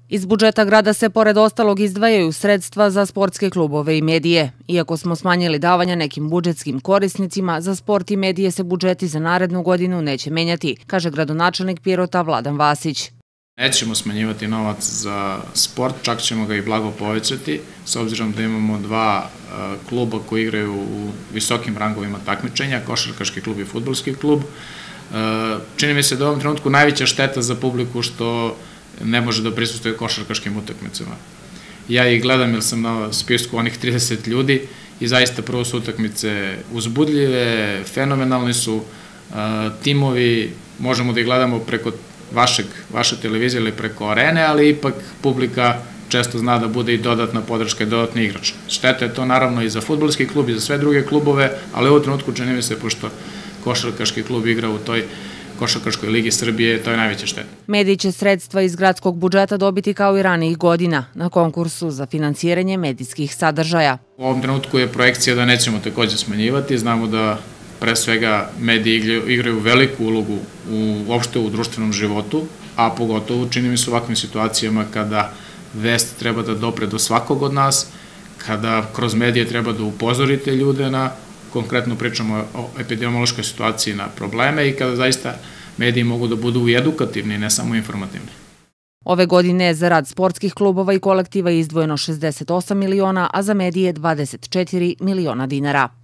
Iz budžeta grada se pored ostalog izdvajaju sredstva za sportske klubove i medije. Iako smo smanjili davanja nekim budžetskim korisnicima, za sport i medije se budžeti za narednu godinu neće menjati, kaže gradonačelnik Pirota Vladan Vasić. Nećemo smanjivati novac za sport, čak ćemo ga i blago povećati, s obzirom da imamo dva kluba koji igraju u visokim rangovima takmičenja, košarkaški klub i fudbalski klub. Čini mi se da u ovom trenutku najveća šteta za publiku što ne može da prisustuje košarkaškim utakmicama. Ja ih gledam jer sam na spisku onih 30 ljudi i zaista prvo su utakmice uzbudljive, fenomenalni su timovi, možemo da ih gledamo preko vaše televizije ili preko arene, ali ipak publika često zna da bude i dodatna podrška i dodatni igrač. Šteta je to naravno i za fudbalski klub i za sve druge klubove, ali u ovom trenutku čini mi se, pošto košarkaški klub igra u toj Košarkaškoj ligi Srbije, to je najveća šteta. Mediji će sredstva iz gradskog budžeta dobiti kao i ranijih godina na konkursu za finansiranje medijskih sadržaja. U ovom trenutku je projekcija da nećemo takođe smanjivati. Znamo da pre svega mediji igraju veliku ulogu uopšte u društvenom životu, a pogotovo čini mi se u ovakvim situacijama kada vest treba da dopre do svakog od nas, kada kroz medije treba da upozorite ljude na, konkretno pričamo o epidemiološkoj situaciji, na probleme i kada zaista mediji mogu da budu i edukativni, ne samo informativni. Ove godine za rad sportskih klubova i kolektiva je izdvojeno 68 miliona, a za medije 24 miliona dinara.